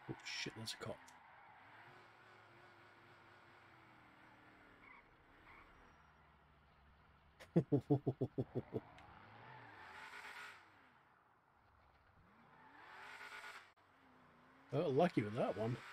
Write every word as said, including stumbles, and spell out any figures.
Oh shit, there's a cop. Oh, lucky with that one.